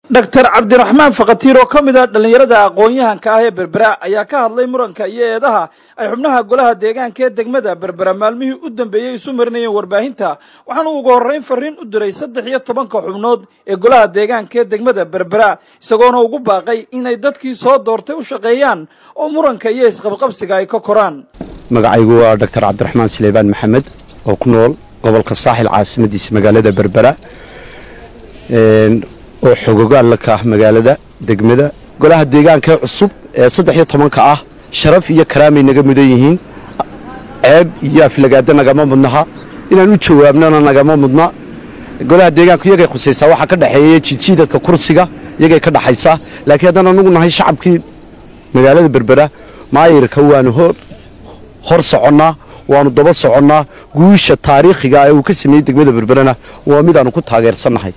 دكتور Cabdiraxmaan Faqaatiir oo kamida dhalinyarada aqoon-yahanka ah ee Berbera ayaa ka hadlay muranka iyo eedaha ay xubnaha Golaha Deegaanka ee degmada Berbera maalmihii u dambeeyay isu marinayeen warbaahinta waxaana ugu horeyn fariin u diray 13 xubnood ee Golaha Deegaanka ee degmada Berbera isagoona ugu baaqay inay dadkii soo doortay u shaqeeyaan oo muranka iyo isqabqabsiga ay ka koraan. magacaygu waa Dr. Cabdiraxmaan Suleymaan Maxamed oo ku nool gobolka Saaxil caasimadiisa magaalada Berbera oo xogogaal la ka magaalada degmada Golaha Deegaanka cusub ee 13 ah sharaf iyo karaamay naga mudan yihiin ceeb iyo aflagaada nagama mudnaha inaan u jawaabnana nagama mudna Golaha Deegaanka iyaga khusaysa waxa ka dhaxeeyay jijiidadka kursiga iyaga ka dhaxaysa laakiin haddana anagu nahay shacabkii magaalada Berbera maayirka waanu hor soconnaa waanu daba soconnaa guusha taariikhiga ee uu ka sameeyay degmada Berberana waa mid aanu ku taageersanahay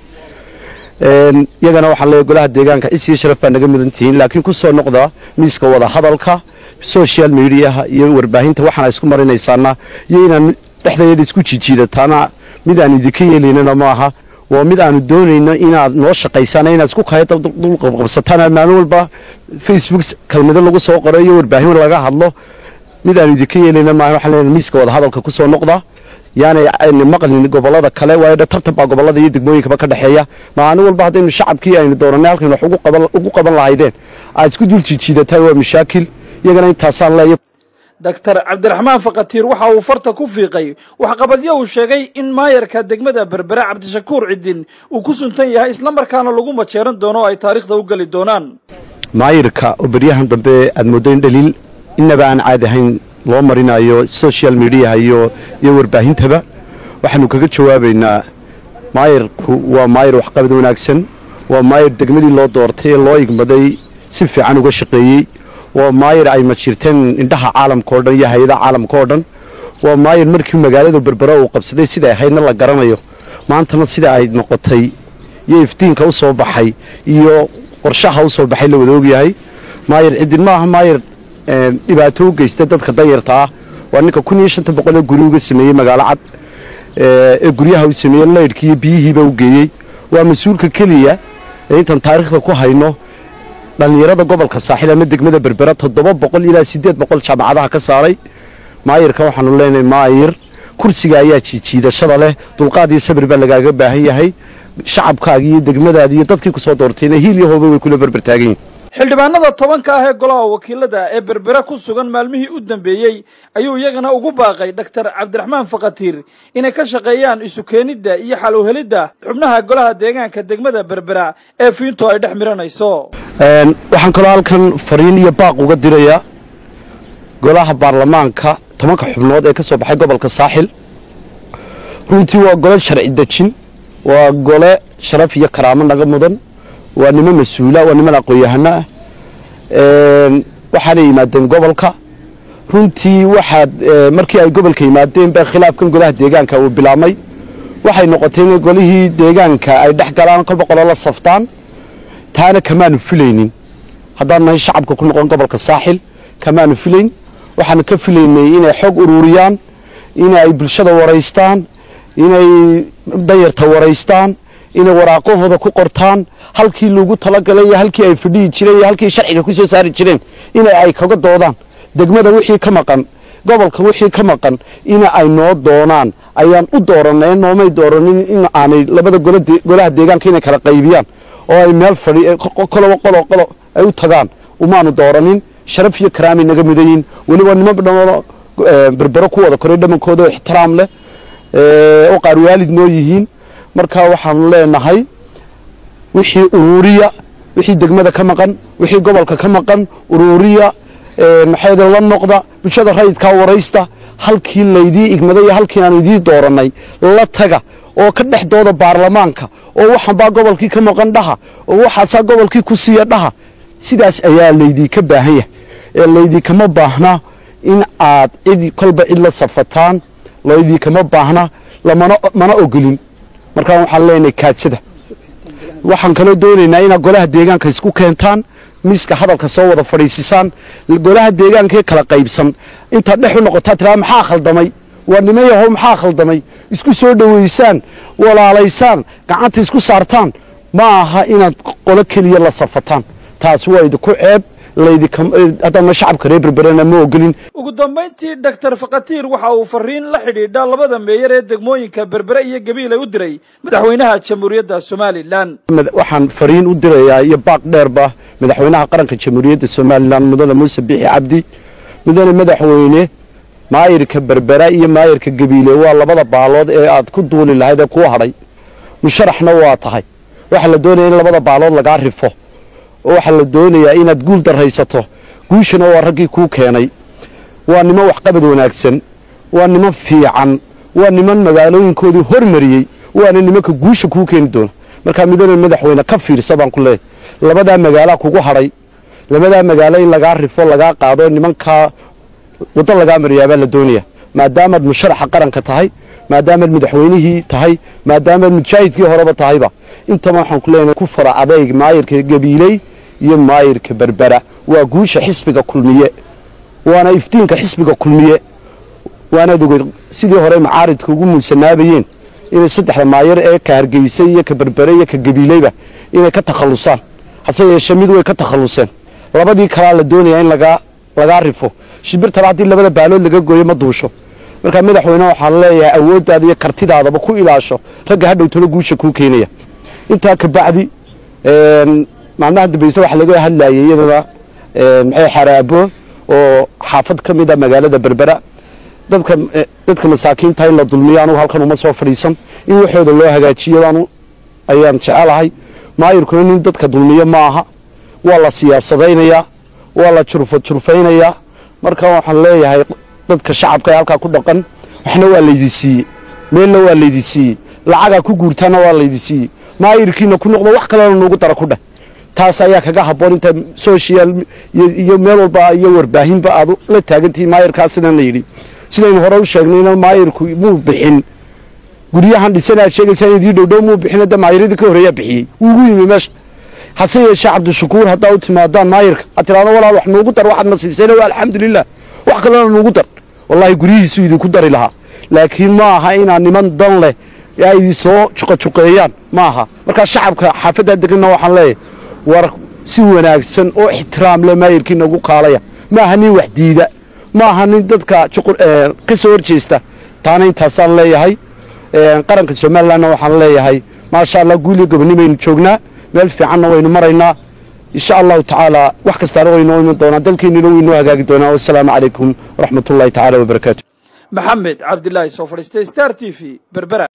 iyagana waxa la Golaha Deegaanka isii sharaf baa naga mudantiin laakiin ku soo noqda miiska wada hadalka social media iyo warbaahinta waxaan isku marinaysaana iyo inaan dhexdeeda isku jijiidataana mid aan idinka yeelinana maaha waa mid aan doonayno inaad noo shaqaysaan inaad isku qayto dul qabsataan maalin walba Facebook kalmada lagu soo qorayo warbaahin laga hadlo mid aan idinka yeelinana maaha waxa la miiska wada hadalka ku soo noqda يعني مقلين قبلة كله ويدا ترتبط قبلة يدق ka dhaxeeya maana walba hadaynu shacabkii aynu dooranay halkan ugu qaban lahaydeen ay isku dul jijiidatay waa mashaakil iyagana intaasaan leeyahay Dr. Cabdiraxmaan Faqaatiir waxa uu farta ku fiiqay wax qabadyo uu sheegay in maayarka degmada Berbera Cabdishakuur Cidin uu ku suntan yahay isla markaana lagu majeeran doono ay taariikhda u gali doonaan maayarka oo bariyahan dambe aad moodayn dhaliil inaba aan caadi ahayn loo marinayo social media iyo warbaahintaba waxaanu kaga jawaabaynaa maayirku waa maayir wax qabad wanaagsan waa maayir degmadii loo doortay loo igmaday si fiican uga shaqeeyay waa maayir ay ma jirteen indhaha caalamka oo dhan iyo hay'adaha caalamka oo dhan waa maayir markii magaalada Berbera uu qabsaday sida ay haydna la garanayo maantana sida ay noqotay iyo iftiinka u soo baxay iyo qorshaha u soo baxay la wada ogyahay maayir cidin maaha maayir dhibaato u geystay dadka dayarta ah waa ninka 1500 guri uga sameeyay magaalo cad ee guryaha uu sameeyay leedkii iyo biyihiiba u geeyay waa mas'uulka kaliya ee intan taariikhda ku hayno dhalinyarada gobolka Saaxil ama degmada Berbera 700 ilaa 800 jaamacadaha ka saaray maayirka waxaanu leenahay maayir kursiga ayaa jijiidashada leh dulqaad iyo sabir baa lagaaga baahan yahay shacabkaaga iyo degmadaada iyo dadkii ku soo doortayna hiil iyo hooba way kula barbar taagan xildhibaanada 10 ah ee Golaha Wakiilada ee Berbera ku sugan maalmihii u dambeeyay ayuu iyagana ugu baaqay Dr. Cabdiraxmaan Faqaatiir inay ka shaqeeyaan isu keenida iyo xal u helida xubnaha Golaha Deegaanka degmada Berbera ee fiinto ay dhex miranayso waxaan kala halkan fariin iyo baaq uga dirayaa Golaha Baarlamaanka 10 xubnood ee ka soo baxay gobolka Saaxil runtii waa gole sharci dejin waa gole sharaf iyo karaamo naga mudan waa nimo mas'uula waa nimo aqoon-yahana waxaana yimaadeen gobolka runtii waxa markii ay gobolka yimaadeen ba khilaafkan Golaha Deegaanka uu bilaamay waxay noqotay in golihii deegaanka ay dhex galaan kolba qolo la saftaan taana kamaanu filaynin haddana shacabka ku noqon gobolka Saaxil kamaanu filayn waxaan ka filaynay inay xog ururiyaan inay bulshada wareystaan inay dayarta wareystaan inay waraaqahooda ku qortaan halkii lagu talagalay halkii ay fadhii jireen halkii sharciga ku soo saari jireen inay ay kaga doodaan degmada wixii ka maqan gobolka wixii ka maqan in ay noo doonaan ayaan u dooranay noomay dooranin in aanay labada Golaha Deegaanka inay kala qaybiyaan oo ay meel fadhi qolo ay u tagaan umaanu dooranin sharaf iyo karaami naga mudayin wali waa nimo dhamo Berbera ku wada koray dhamankooda ixtiraam leh oo qaar waalid noo yihiin marka waxaan leenahay wixii ururiya wixii degmada ka maqan wixii gobolka ka maqan ururiya maxay la noqda bulshada rayidka wareysta halkii leedii igmaday halkii aan idii dooranay la taga oo ka dhaxdooda baarlamaanka oo waxan baa gobolkii ka maqan dhaha oo waxa gobolkii ku siiya dhaha sidaas ayaa leedii ka baahan yahay ee leedii kama baahna in aad cid kolba cid la safataan leedii kama baahna lamana ogolin marka waxaan leenahay kaadsada waxaan kala doonaynaa in Golaha Deegaanka isku keentaan miiska hadalka soo wada fadhiisisaan Golaha Deegaanka kala qaybsan inta dhex u noqota tiraa maxaa khaldamay waa nimayahow maxaa khaldamay isku soo dhaweysaan walaalaysaan gacanta isku saartaan ma aha inaad qolo keliya la safataan taas waa idinku ceeb haddana shacabka reer Berberana ma ogolin. ugu dambeyntii Dr. Faqaatiir waxa uu fariin la xidhiidha labada meeyar ee degmooyinka Berbera iyo Gabiile u diray madaxweynaha Jamhuuriyadda Soomaaliland. waxaan fariin u dirayaa iyo baaq dheerba madaxweynaha qaranka Jamhuuriyadda Soomaaliland mudane Muuse Biixi Cabdi mudane madaxweyne maayirka Berbera iyo maayirka Gabiile waa labada baalood ee aad ku duuli lahayd ee ku hadhay musharaxna waa tahay waxa la doonayaa in labada baalood laga rifo waxa la doonayaa inaad guul daraysato guushana waa raggii ku keenay waa niman wax qabad wanaagsan waa niman fiican waa niman magaalooyinkoodii hormariyay waana nimanka guusha ku keeni doona marka midana madaxweyne ka fiirsa baan ku leeyahay labada magaalo kugu hadhay labada magaalo in laga rifo laga qaado nimanka wada laga mariyaaba la doonayaa maadaama musharaxa qaranka tahay maadaama madaxweynihii tahay maadaama mujaahidkii horeba tahayba inta waxaan ku leenahay ku fara adeeg maayirka Gabiile iyo maayirka Berbera waa guusha xisbiga kulmiye waana iftiinka xisbiga kulmiye waana dogood sidii hore macaaridka ugu muusanaabayeen in saddexda maayir ee ka Hargeysa iyo ka Berbera iyo ka Gabiileyba inay ka takhalusaan hase yeeshee mid way ka takhaluseen labadii kala la doonayaa in laga rifo shibirta hadii labada baalood laga gooyo ma duusho marka madaxweynaha waxa leeyahay awooddaada iyo kartidaadaba ku ilaasho ragga hadhow talo guusha ku keenaya inta ka bacdi maalmaha dambaysa waxa laga hadlayay iyadana maxay xaraabo oo xaafad kamid ah magaalada Berbera dadka masaakiinta in la dulmiyaan halkan uma soo fadhiisan in waxooda loo hagaajiyo ayaan jecelahay maayirkuna nin dadka dulmiyo ma aha waa la siyaasadeynaya waa la jurfaynaya marka waxaan leeyahay dadka shacabka halka ku dhaqan waxna waa leedisiiyay meelna waa leedisiiyay lacaga ku guurtana waa leedisiiyay maayirkiina ku noqdo wax kale noogu dara ku dhah taas ayaa kaga haboon inta social iyo meel walba iyo warbaahinba aad la taagantii maayirkaas sidaan la yiri sidaan hore u sheegnay in maayirku muu bixin guriyahan dhisana sheegaysan idii dhow muu bixin maayirada ka horeeya bixiyay ugu yimi meesha hase yeeshee Cabdishakuur hadaa u timaadaan maayirka atirada walaal wax noogu dar waxaad nasiibsana waa alxamdulillah wax kale noogu dar wallahi guriyihiisu idinku dari lahaa laakiin ma aha inaan niman dan leh ay soo juqajuqeeyaan ma aha marka shacabka xaafadda deganna waxaan leeyahay war si wanaagsan oo ixtiraam leh maayirkiina ugu kaalaya ma aha nin wax diida ma aha nin dadka ka soo horjeesta taana intaasaan leeyahay qaranka Soomaaliland waxaan leeyahay ma sha Allah guuli gobonimeynu joognaa meel fiicanna waynu maraynaa insha Allah ta'ala wax kasta waynu iman doonaa dalkeenina waynu hagaagi doonaa wassalaamu calaykum waraxmatullaahi ta'ala wa barakaatuh maxamed cabdilaahi soo fadhiistay Star TV Berbera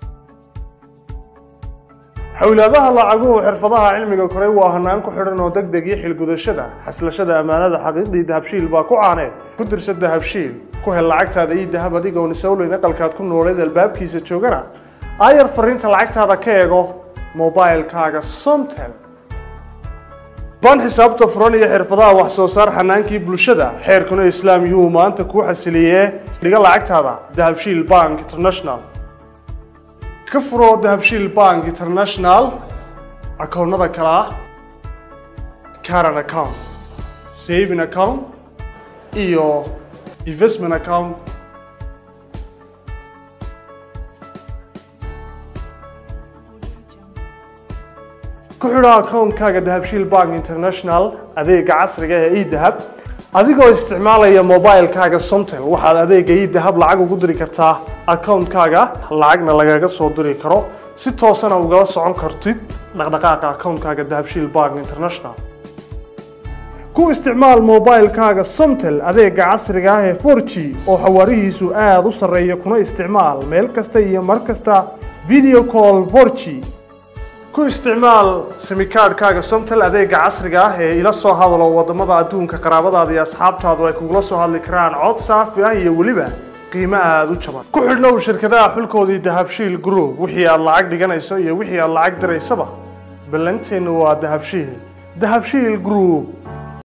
xawlaadaha lacaguhu xirfadaha cilmiga koray waa hanaan ku xidhan oo degdeg iyo xilgudashada xaslashada amaanada xaqiiqdii dahabshiil baa ku caaneen ku dirsa dahabshiil ku hel lacagtaada iyo dahab adiga oo nisawleyn aqalkaad ku nooleed albaabkiisa joogana ayar fariinta lacagtaada ka eego mobilkaaga Somtel ban xisaabta furan iyo xirfadaha wax soo saar xanaankii bulshada xeerkuna islaam yuu maanta ku xasiliyee dhiga lacagtaada dahabshiil bank international ka furo dahabshiil bank international akoonnada kala current account saving account iyo investment account ku xidho akoonkaaga dahabshiil bank international adeega casriga ah ee e-dahab adigoo isticmaalaya mobilkaaga Somtel waxaad adeega e-dahab lacag ugu diri kartaa akoonkaaga lacagna lagaga soo diri karo si toosana uga socon kartid dhaqdhaqaaqa akoonkaaga dahabshiil bank international ku isticmaal mobilkaaga Somtel adeega casriga ah ee 4G oo xawaarihiisu aad u sareeyo kuna isticmaal meel kasta iyo mar kasta video call 4G ku isticmaal simikaadkaaga Somtel adeega casriga ah ee ila soo hadalo wadamada adduunka qaraabadaada iyo asxaabtaadu ay kugula soo hadli karaan cod saafi ah iyo waliba qiimo aad u jaban ku xidhnow shirkadaha xulkoodii dahabshiil group wixii aad lacag dhiganayso iyo wixii aad lacag diraysaba ballanteenu waa dahabshiil group